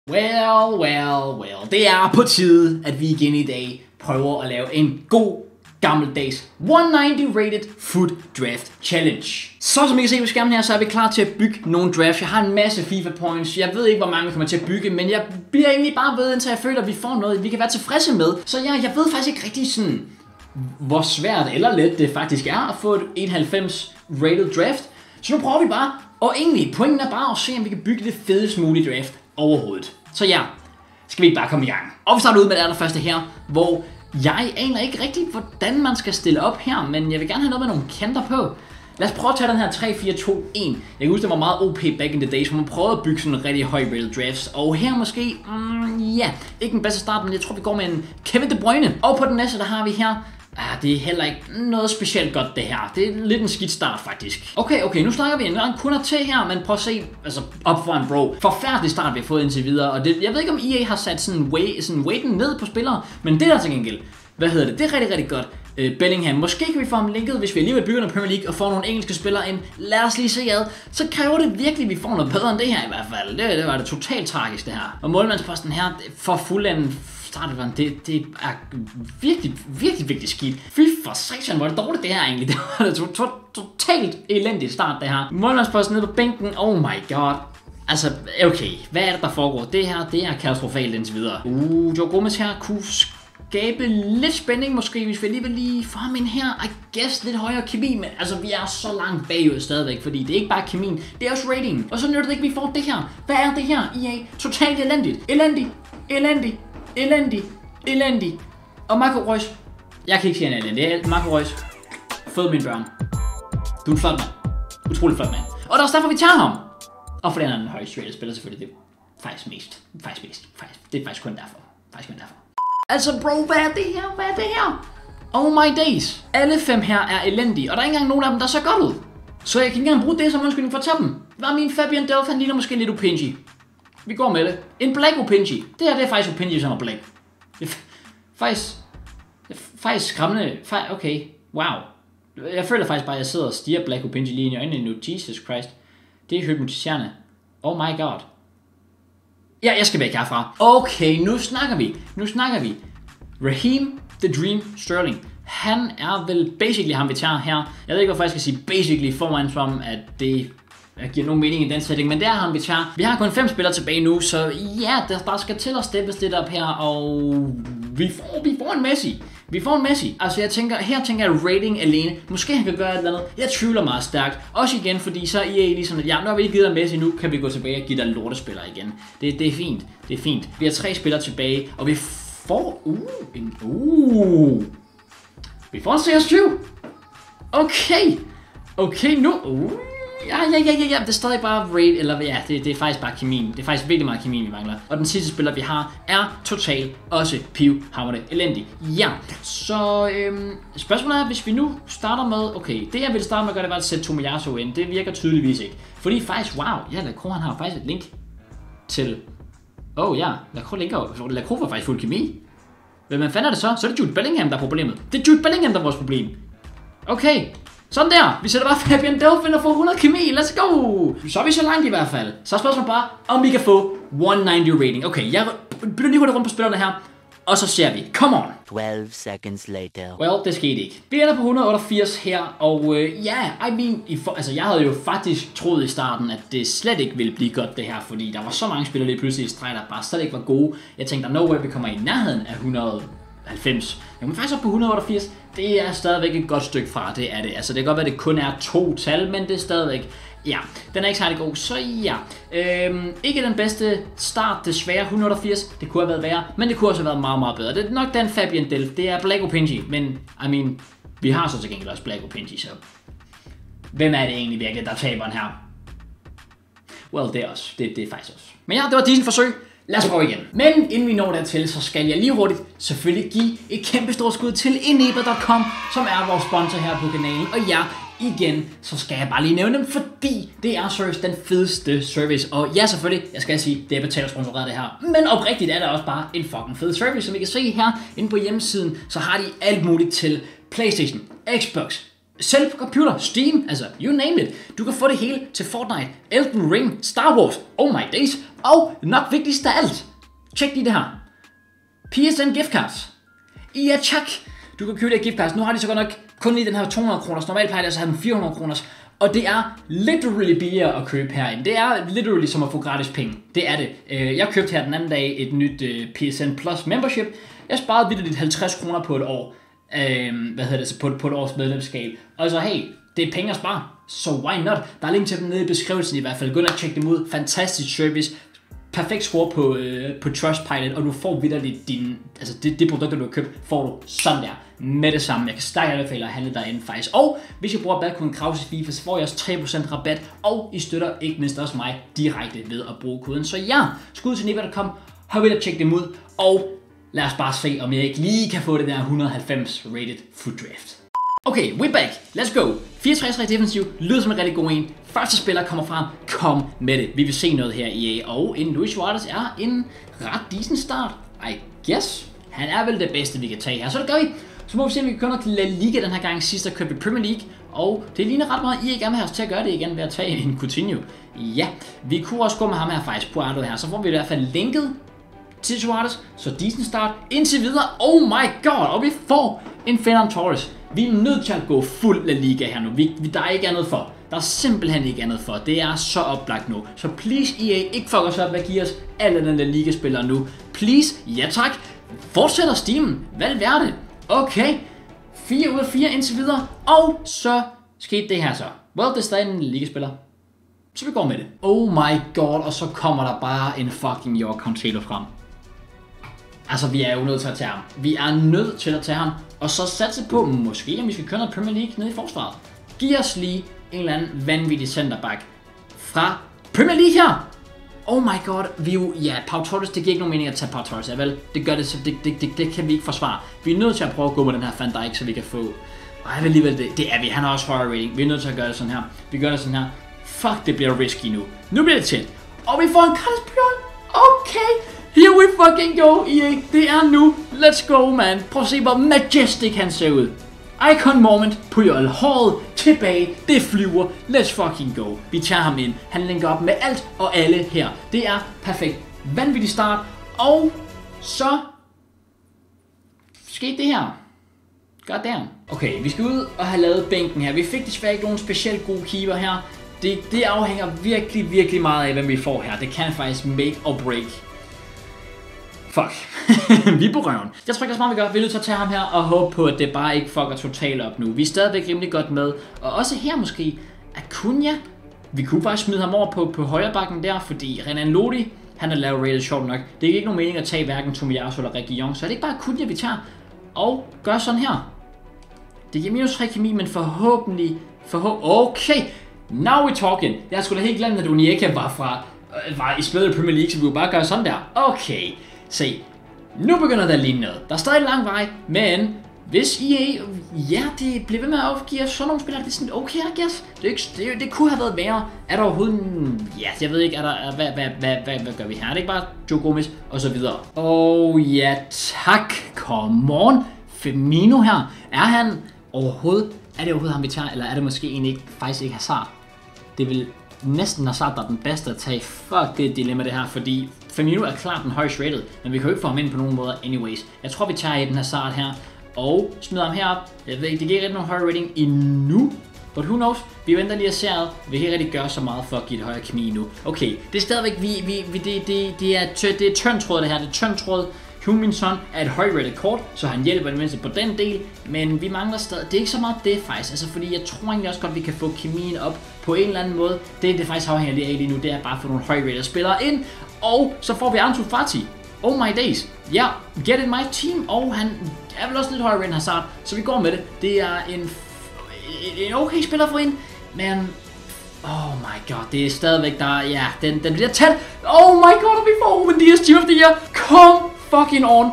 Well. Det er på tide, at vi igen i dag prøver at lave en god gammeldags 190 rated foot draft challenge. Så som I kan se på skærmen her, så er vi klar til at bygge nogle drafts. Jeg har en masse FIFA points. Jeg ved ikke, hvor mange vi kommer til at bygge, men jeg bliver egentlig bare ved, indtil jeg føler, at vi får noget, vi kan være tilfredse med. Så jeg ved faktisk ikke rigtig sådan, hvor svært eller let det faktisk er at få et 91 rated draft. Så nu prøver vi bare, og egentlig pointen er bare at se, om vi kan bygge det fedest mulige draft overhovedet. Så ja, skal vi ikke bare komme i gang. Og vi starter ud med det allerførste her, hvor jeg aner ikke rigtig, hvordan man skal stille op her, men jeg vil gerne have noget med nogle kanter på. Lad os prøve at tage den her 3-4-2-1. Jeg kan huske, det var meget OP back in the days, hvor man prøvede at bygge sådan en rigtig høj rated drafts. Og her måske, ikke den bedste start, men jeg tror, vi går med en Kevin De Bruyne. Og på den næste, der har vi her, det er heller ikke noget specielt godt det her. Det er lidt en skidt start faktisk. Okay, nu snakker vi en gang kun til her, men prøv at se, altså op for en bro. Forfærdelig start, vi har fået indtil videre, og det, jeg ved ikke, om EA har sat sådan weighten ned på spillere, men det der til gengæld, det er rigtig godt. Bellingham, måske kan vi få ham linket, hvis vi alligevel bygger noget Premier League og får nogle engelske spillere ind. Lad os lige se ad. Så kræver det virkelig, at vi får noget bedre end det her i hvert fald. Det var det totalt tragisk det her. Og målmandsposten her, for fuldenden startet, det er virkelig skidt. Fy for satan, hvor er det dårligt det her egentlig. Det var det totalt elendigt start det her. Målmandsposten nede på bænken, oh my god. Altså, okay, hvad er det der foregår? Det her, det er katastrofalt indtil videre. Joe Gomez her kunne skabe lidt spænding måske, hvis vi alligevel lige får ham ind her. I guess lidt højere kemi, men altså vi er så langt bagud stadigvæk, fordi det er ikke bare kemien, det er også ratingen. Og så nytter det ikke, vi får det her. Hvad er det her, EA? Totalt elendig. Og Marco Reus, jeg kan ikke sige en elendig. Marco Reus, fød mine børn. Du er en flot mand. Utrolig flot mand. Og det er også derfor, vi tager ham. Og for den er en højst rated spiller selvfølgelig. Det er faktisk mest. Det er faktisk kun derfor. Altså bro, hvad er det her? Oh my days. Alle 5 her er elendige, og der er ikke engang nogen af dem, der ser godt ud. Så jeg kan ikke engang bruge det som undskyldning for at tage dem. Hvad er min Fabian Delph? Han ligner måske lidt Opinji. Vi går med det. En black Opinji. Det her, det er faktisk Opinji, som er black. Det er faktisk skræmmende. Okay, wow. Jeg føler faktisk bare, at jeg sidder og stiger black Opinji lige i øjnene nu. Jesus Christ. Det er hypnotiserende. Oh my god. Ja, jeg skal væk herfra. Okay, nu snakker vi. Raheem The Dream Sterling. Han er vel basically ham, vi tager her. Jeg ved ikke, hvorfor jeg skal sige basically foran som, at det giver nogen mening i den setting, men det er ham, vi tager. Vi har kun 5 spillere tilbage nu, så ja, der skal til at steppes lidt op her, og vi får en Messi. Altså her tænker jeg rating alene. Måske han kan gøre et eller andet. Jeg tvivler meget stærkt. Også igen, fordi så er EA ligesom, at ja, når vi ikke givet dig Messi nu, kan vi gå tilbage og give dig lortespillere igen. Det er fint. Vi har 3 spillere tilbage, og vi får vi får en CS20. Okay, nu. Ja, det er stadig bare raid, eller ja, det er faktisk bare kemien. Det er faktisk virkelig meget kemien, vi mangler. Og den sidste spiller, vi har, er totalt også pivhamrende elendig. Ja, så spørgsmålet er, hvis vi nu starter med, okay, det jeg vil starte med at gøre, det var at sætte Tomiyasu ind. Det virker tydeligvis ikke. Fordi faktisk, wow, ja, Lacroix han har faktisk et link til, Lacroix var faktisk fuld kemi. Men hvad fanden er det så? Så er det Jude Bellingham, der er problemet. Det er Jude Bellingham, der er vores problem. Okay. Sådan der. Vi sætter bare Fabian Delph ind og får 100 kemi. Let's go. Så er vi så langt i hvert fald. Så er spørgsmålet bare, om vi kan få 190 rating. Okay, jeg bytter lige hurtigt rundt på spillerne her. Og så ser vi. Come on. 12 seconds later. Well, det skete ikke. Vi ender på 188 her. Og jeg havde jo faktisk troet i starten, at det slet ikke ville blive godt det her. Fordi der var så mange spillere lige pludselig i streg, der bare slet ikke var gode. Jeg tænkte, no way, vi kommer i nærheden af 190. Jeg kommer faktisk op på 188. Det er stadigvæk et godt stykke fra, det er det. Altså det kan godt være, at det kun er 2 tal, men det er stadigvæk, ja, den er ikke særlig god. Så ja, ikke den bedste start, desværre 180. Det kunne have været værre, men det kunne også have været meget bedre. Det er nok den Fabian Delph, det er Black Opinji, men vi har så til gengæld også Black Opinji, så hvem er det egentlig virkelig, der taber den her? Well, det er også, det er faktisk også. Men ja, det var decent forsøg. Lad os prøve igen. Men inden vi når dertil, så skal jeg lige hurtigt selvfølgelig give et kæmpe stort skud til Eneba.com, som er vores sponsor her på kanalen. Og ja, igen, så skal jeg bare lige nævne dem, fordi det er seriøst den fedeste service. Og ja, selvfølgelig, jeg skal sige, det er betalersponsoreret det her. Men oprigtigt er det også bare en fucking fed service. Som I kan se her inde på hjemmesiden, så har de alt muligt til PlayStation, Xbox, Selv på computer, Steam, altså you name it. Du kan få det hele til Fortnite, Elden Ring, Star Wars, oh my days, og nok vigtigst af alt. Tjek lige det her. PSN gift cards. Ja, tak. Du kan købe det gift cards. Nu har de så godt nok kun lige den her 200 kroners. Normalt plejer det altså at have den 400 kroners. Og det er literally billigere at købe herinde. Det er literally som at få gratis penge. Det er det. Jeg købte her den anden dag et nyt PSN Plus membership. Jeg sparede vitterligt 50 kroner på et år. På et års medlemskab. Og så hey, det er penge at spare. So why not? Der er link til dem nede i beskrivelsen i hvert fald. Gå ind og tjek dem ud. Fantastisk service. Perfekt score på Trustpilot, og du får vitterligt det produkt, du har købt, får du sådan der med det samme. Jeg kan stærkt anbefale at handle derinde faktisk. Og hvis jeg bruger badkoden Krause FIFA, så får jeg også 3% rabat, og I støtter ikke mindst også mig direkte ved at bruge koden. Så ja, skud til Niva.com, hør ved at tjekke dem ud, og lad os bare se, om jeg ikke lige kan få det der 190 rated foot draft. Okay, we're back. Let's go. 64 defensiv, lyder som en rigtig god en. Første spiller kommer frem. Kom med det. Vi vil se noget her i EA. Og en Luis Suarez er en ret decent start. I guess. Han er vel det bedste, vi kan tage her. Så det gør vi. Så må vi se, om vi kan køre noget til La Liga den her gang. Sidst der kørte vi Premier League. Og det ligner ret meget, I gerne vil have os til at gøre det igen ved at tage en Coutinho. Ja, vi kunne også gå med ham her faktisk på Ardo her. Så får vi i hvert fald linket til Suarez. Så decent start indtil videre. Oh my god. Og vi får en Ferran Torres. Vi er nødt til at gå fuld La Liga her nu. Der er ikke andet for. Der er simpelthen ikke andet for. Det er så oplagt nu. Så please EA, ikke fuck os op. Hvad giver os alle den La Liga-spillere nu? Please, ja tak. Fortsætter Steam. Hvad er det? Okay. 4 ud af 4 indtil videre. Og så skete det her så. Well, det er stadig en La Liga-spiller. Så vi går med det. Oh my god. Og så kommer der bare en fucking York Cancelo frem. Altså, vi er jo nødt til at tage ham. Vi er nødt til at tage ham. Og så satse på, måske om vi skal køre noget Premier League nede i forsvaret. Giv os lige en eller anden vanvittig centerback fra Premier League her. Oh my god, vi jo, ja, Pau Torres, det giver ikke nogen mening at tage Pau Torres, ja vel? Det gør det, så det kan vi ikke forsvare. Vi er nødt til at prøve at gå med den her Van Dijk, så vi kan få, og jeg vil alligevel det er vi, han har også højere rating. Vi er nødt til at gøre det sådan her. Vi gør det sådan her. Fuck, det bliver risky nu. Nu bliver det tæt. Og vi får en Carlos Puyol. Okay. Here we fucking go, EA. Det er nu. Let's go, man. Prøv at se, hvor majestic han ser ud. Icon moment. Puyol. Håret tilbage. Det flyver. Let's fucking go. Vi tager ham ind. Han linker op med alt og alle her. Det er perfekt. Vanvittig start. Og så skete det her. Goddamn. Okay, vi skal ud og have lavet bænken her. Vi fik desværre ikke nogen specielt gode keeper her. Det afhænger virkelig, virkelig meget af, hvem vi får her. Det kan faktisk make or break. Fuck. Vi er på røven. Jeg tror ikke, det er smart, vi gør. Vi er nødt til at tage ham her og håbe på, at det bare ikke fucker totalt op nu. Vi er stadigvæk rimelig godt med. Og også her måske, Acuna. Vi kunne faktisk smide ham over på højre bakken der, fordi Renan Lodi, han er lavet rated sjovt nok. Det er ikke nogen mening at tage hverken Tomiyasu eller Reguilon, så er det ikke bare Acuna, vi tager og gør sådan her. Det giver minus 3 kemi, men forhåbentlig... Okay, now we're talking. Jeg skulle da helt glemt, at Onyeka var i spillet i Premier League, så vi kunne bare gøre sådan der. Okay. Se, nu begynder der at ligne noget. Der er stadig lang vej, men hvis EA, ja, det bliver ved med at afgive sådan nogle spillere, det er sådan okay, I guess. Det kunne have været værre. Er der overhovedet ja, jeg ved ikke, hvad gør vi her? Er det ikke bare Joe Gomez og så videre? Ja, tak. Come on. Firmino her. Er det overhovedet ham, vi tager, eller er det måske egentlig faktisk ikke Hazard? Det vil næsten Hazard, der er den bedste at tage. Fuck, det er et dilemma det her, fordi Firmino er klart den højst rated, men vi kan jo ikke få ham ind på nogen måder anyways. Jeg tror, vi tager i den Hazard her, og smider ham herop. Jeg ved ikke, det giver ikke nogen højere rating endnu, but who knows? Vi venter lige og ser ad. Vi kan ikke rigtig gøre så meget for at give et højere kemi nu. Okay, det er stadigvæk, det er tyndtråd det her, det er tyndtråd. Heung-min Son er et højrated kort, så han hjælper det mindste på den del, men vi mangler stadig, det er ikke så meget det faktisk, altså fordi jeg tror egentlig også godt, vi kan få kemien op på en eller anden måde. Det faktisk afhænger lige af lige nu, det er bare at få nogle højrated spillere ind, og så får vi Ansu Fati. Oh my days. Ja, get in my team, og han er vel også lidt højere end Hazard, så vi går med det. Det er en okay spiller for en, men oh my god, det er stadigvæk der, ja, den bliver tæt. Oh my god, og vi får Ruben Dias Team of the Year. Kom fucking on.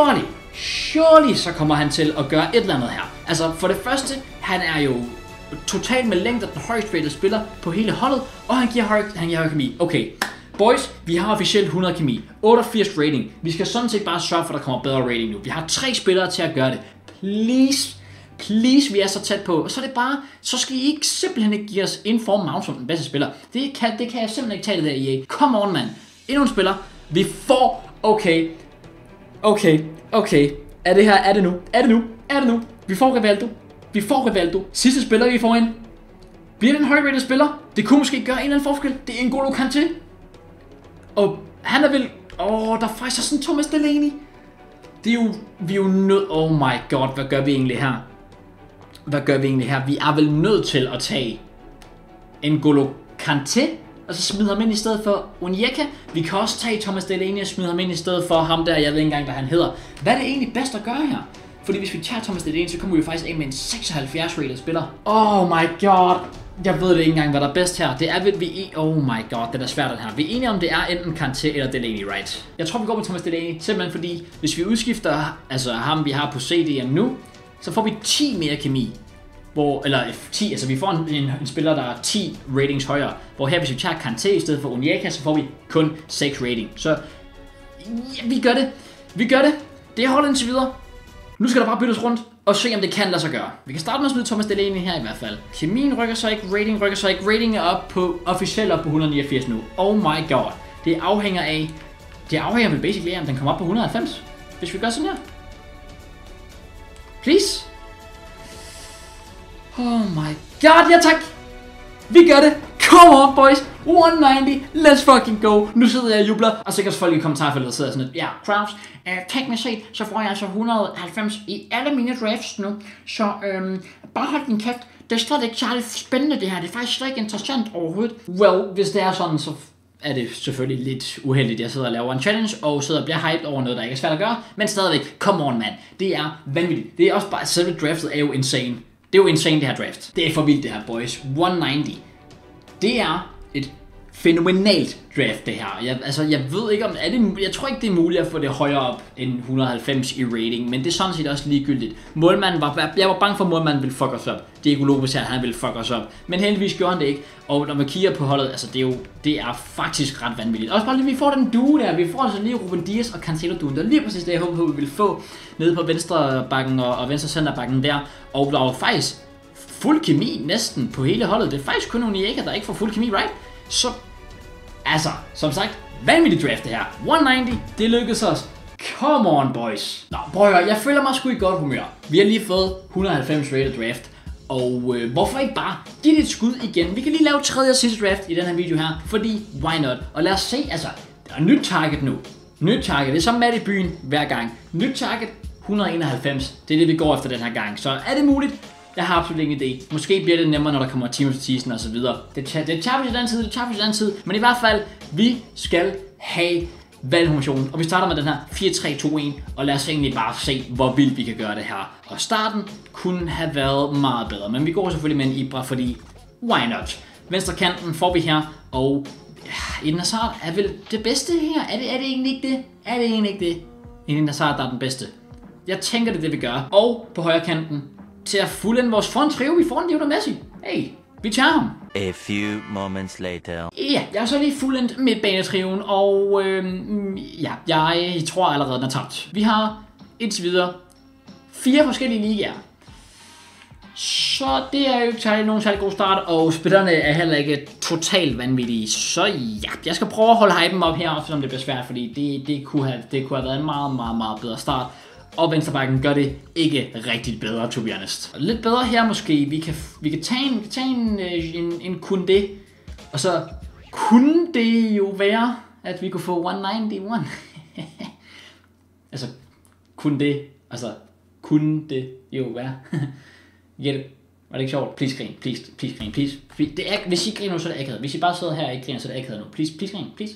Surely så kommer han til at gøre et eller andet her. Altså for det første, han er jo totalt med længder den højst rated spiller på hele holdet, og han giver høj kemi. Okay, boys, vi har officielt 100 kemi, 88 rating. Vi skal sådan set bare sørge for, at der kommer bedre rating nu. Vi har 3 spillere til at gøre det. Please, vi er så tæt på. Og så er det bare, så skal I ikke simpelthen ikke give os en form Mount som den bedste spiller. Det kan jeg simpelthen ikke tage det der EA. Come on, mand. Endnu en spiller. Vi får... Okay. Er det her? Er det nu? Vi får Rivaldo. Sidste spiller, vi får ind. Bliver det en høj-rated spiller? Det kunne måske gøre en eller anden forskel. Det er N'Golo Kanté. Og han er vel... der er faktisk sådan Thomas Delaney. Det er jo... Vi er jo nødt... Oh my god, hvad gør vi egentlig her? Vi er vel nødt til at tage N'Golo Kanté, og så smide ham ind i stedet for Onyeka. Vi kan også tage Thomas Delaney og smide ham ind i stedet for ham der, jeg ved ikke engang, hvad han hedder. Hvad er det egentlig bedst at gøre her? Fordi hvis vi tager Thomas Delaney, så kommer vi jo faktisk ind med en 76 rated spiller. Oh my god. Jeg ved det ikke engang, hvad der er bedst her. Det er vel vi... Oh my god, det er svært det her. Vi er enige om, det er enten Kanté eller Delaney, right? Jeg tror, vi går med Thomas Delaney, simpelthen fordi, hvis vi udskifter altså ham, vi har på CD'en nu, så får vi 10 mere kemi. Eller 10, altså vi får en spiller, der er 10 ratings højere. Hvor her, hvis vi tager Kanté i stedet for Onyeka, så får vi kun 6 rating. Så ja, vi gør det. Det er holdet indtil videre. Nu skal der bare byttes rundt og se, om det kan lade sig gøre. Vi kan starte med at smide Thomas Delaney her i hvert fald. Kemien rykker sig ikke, rating er op på, officielt op på 189 nu. Oh my god. Det afhænger vel basically af, om den kommer op på 190. Hvis vi gør sådan her. Please. Oh my god, ja tak. Vi gør det. Come on, boys. 190. Let's fucking go. Nu sidder jeg og jubler. Og sikkert folk i kommentarfeltet, der sidder sådan lidt. Ja, Kraus. Teknisk set, så får jeg altså 190 i alle mine drafts nu. Så bare hold din kæft. Det er slet ikke særlig spændende det her. Det er faktisk slet ikke interessant overhovedet. Well, hvis det er sådan, så er det selvfølgelig lidt uheldigt, at jeg sidder og laver en challenge, og sidder og bliver hyped over noget, der ikke er svært at gøre. Men stadigvæk, come on, man. Det er vanvittigt. Det er også bare, selve draftet er jo insane. Det er jo insane, det her draft. Det er for vildt, det her, boys. 190. Det er et fænomenalt draft, det her. Jeg ved ikke om... jeg tror ikke, det er muligt at få det højere op end 190 i rating, men det er sådan set også ligegyldigt. Jeg var bange for, at målmanden ville fuck os op. Diego Lopez her, han ville fuck os op. Men heldigvis gjorde han det ikke. Og når man kigger på holdet, altså det er faktisk ret vanvittigt. Også bare lige, vi får den duo der. Vi får altså lige Ruben Dias og Cancelo-duen. Det er lige præcis det, jeg håber på, vi vil få nede på venstre bakken og venstre centerbakken der. Og der var faktisk fuld kemi næsten på hele holdet. Det er faktisk kun Onyeka, der ikke får fuld kemi, right? Så, altså, som sagt, vanvittigt draft det her. 190, det lykkedes os. Come on, boys. Nå, prøv at høre, jeg føler mig sgu i godt humør. Vi har lige fået 190 rated draft. Og hvorfor ikke bare give det et skud igen? Vi kan lige lave tredje og sidste draft i den her video her. Fordi, why not? Og lad os se, altså, der er nyt target nu. Nyt target, det er som Matt i byen hver gang. Nyt target, 191. Det er det, vi går efter den her gang. Så er det muligt? Jeg har absolut ingen idé. Måske bliver det nemmere, når der kommer Team of the Season og så videre. Det tager vi til den anden tid, Men i hvert fald, vi skal have valgformationen. Og vi starter med den her 4-3-2-1. Og lad os egentlig bare se, hvor vildt vi kan gøre det her. Og starten kunne have været meget bedre. Men vi går selvfølgelig med en Ibra, fordi why not? Venstre kanten får vi her. Og Eden Hazard er vel det bedste her? Er det egentlig ikke det? Er det egentlig ikke det? Eden Hazard, der er den bedste. Jeg tænker, det er det, vi gør. Og på højre kanten, til at fuldende vores front trio, vi får en Lionel Messi. Hey, vi tager ham. A few moments later. Ja, jeg har så lige fuldendt midtbanetrioen, og jeg tror allerede, den er tabt. Vi har indtil videre 4 forskellige ligaer. Så det er jo ikke nogen særlig god start, og spillerne er heller ikke totalt vanvittige. Så ja, jeg skal prøve at holde hypen op her, selvom det bliver svært, fordi det kunne have været en meget, meget, meget bedre start. Og venstrebacken gør det ikke rigtig bedre, to be honest. Og lidt bedre her måske. Vi kan tage en Koundé. Og så kunne det jo være, at vi kunne få 191. Altså, kunne det jo være. Get it? Var det ikke sjovt? Please grin, please grin, please. Det er, hvis I griner, så er det akavet. Hvis I bare sidder her og ikke griner, så er det akavet nu. Please grin, please.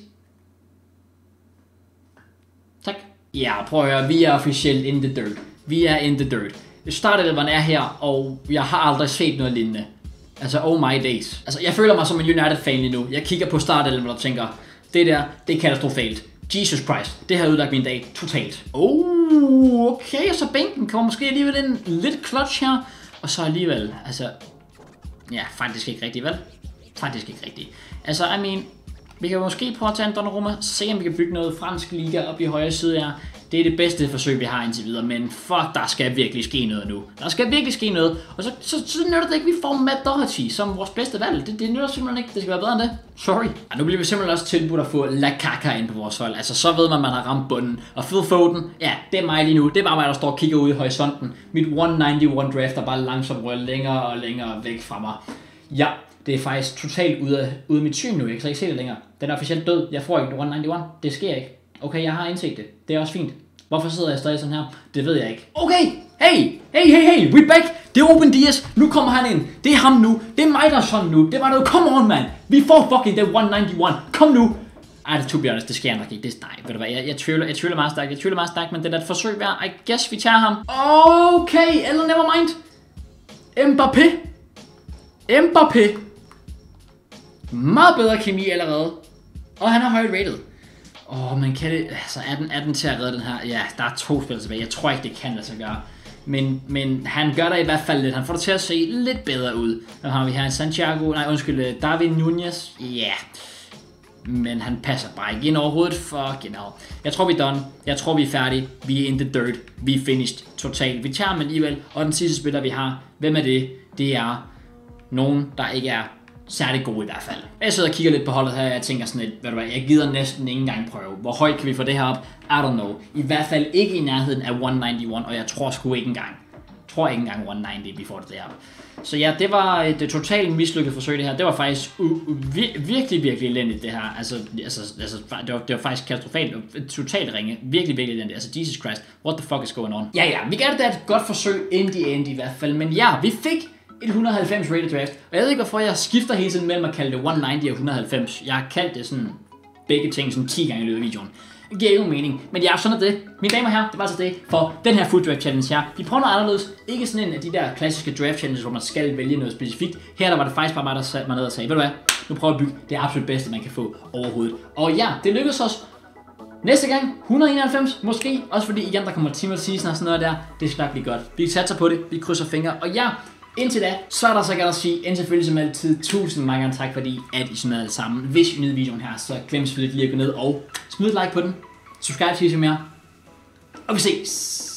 Tak. Ja, prøv at høre, vi er officielt in the dirt. Vi er in the dirt. Startelveren er her, og jeg har aldrig set noget lignende. Altså, oh my days. Altså, jeg føler mig som en United-fan lige nu. Jeg kigger på startelveren og tænker, det der, det er katastrofalt. Jesus Christ, det har ødelagt min dag totalt. Okay, så bænken kommer måske alligevel en lidt clutch her. Og så alligevel, altså, ja, faktisk ikke rigtigt, vel? Faktisk ikke rigtigt. Altså, Vi kan måske prøve at tage en Donnarumma, se om vi kan bygge noget fransk liga op i højre side her. Det er det bedste forsøg, vi har indtil videre, men fuck, der skal virkelig ske noget nu. Der skal virkelig ske noget, og så nytter det ikke, vi får Matt Doherty som vores bedste valg. Det nytter simpelthen ikke, det skal være bedre end det. Sorry. Og nu bliver vi simpelthen også tilbudt at få Lakaka ind på vores hold. Altså, så ved man har ramt bunden. Og Phil Foden, ja, det er mig lige nu. Det er bare mig, der står og kigger ud i horisonten. Mit 191 draft er bare langsomt rører længere og længere væk fra mig. Ja, det er faktisk totalt ude af mit syn nu. Jeg kan ikke se det længere. Den er officielt død. Jeg får ikke 191. Det sker ikke. Okay, jeg har indset det. Det er også fint. Hvorfor sidder jeg stadig sådan her? Det ved jeg ikke. Okay, hey, we back. Det er Ruben Dias. Nu kommer han ind. Det er ham nu. Det er mig, der er sådan nu. Det var noget. Come on, man. Vi får fucking det 191. Kom nu. Ej, det to be honest, det sker nok ikke. Nej, ved du hvad, jeg tvivler meget stærkt. Men det er et forsøg værd. I guess vi tager ham. Okay, eller never mind. Mbappé. Meget bedre kemi allerede. Og han er højt rated. Men kan det... Altså, er den til at redde den her? Ja, der er 2 spil tilbage. Jeg tror ikke, det kan lade sig gøre. Men han gør det i hvert fald lidt. Han får det til at se lidt bedre ud. Nu har vi her Darwin Nunez. Ja. Men han passer bare ikke ind overhovedet. Fucking hell. Jeg tror, vi er done. Jeg tror, vi er færdige. Vi er in the dirt. Vi er finished. Totalt. Vi tager ham alligevel. Og den sidste spiller, vi har. Hvem er det? Det er nogen, der ikke er særlig god i hvert fald. Jeg sidder og kigger lidt på holdet her, og jeg tænker sådan lidt, ved du hvad, jeg gider næsten ikke engang prøve. Hvor højt kan vi få det her op? I don't know. I hvert fald ikke i nærheden af 191, og jeg tror sgu ikke engang. 190, vi får det der. Så ja, det var et totalt mislykket forsøg det her. Det var faktisk virkelig elendigt det her. Altså det var faktisk katastrofalt og totalt ringe. Virkelig elendigt. Altså Jesus Christ, what the fuck is going on? Ja, vi gav det da et godt forsøg in the end i hvert fald. Men ja, vi fik et 190 rated draft. Og jeg ved ikke hvorfor jeg skifter hele tiden mellem at kalde det 190 og 190. Jeg har kaldt det sådan begge ting sådan 10 gange i løbet af videoen. Det giver ikke nogen mening. Men ja, sådan er det. Mine damer og herrer, det var altså det for den her Food Draft Challenge her. Vi prøver noget anderledes. Ikke sådan en af de der klassiske draft challenges, hvor man skal vælge noget specifikt. Her der var det faktisk bare mig, der satte mig ned og sagde, ved du hvad, nu prøver jeg at bygge det absolut bedste, man kan få overhovedet. Og ja, det lykkedes os. Næste gang, 191 måske. Også fordi igen, der kommer Team Season og sådan noget der. Det skal nok blive godt. Vi satser på det. Vi krydser fingre. Og ja, indtil da, så er der så godt at sige, indtil selvfølgelig som altid, 1000 mange gange tak fordi, at I sådan noget sammen. Hvis I nyder videoen her, så glem selvfølgelig lige at gå ned og smid et like på den. Subscribe til mere. Og vi ses!